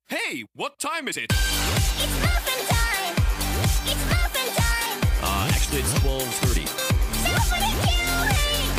Hey, what time is it? It's muffin time! It's muffin time! Actually, it's 12:30. Super killing!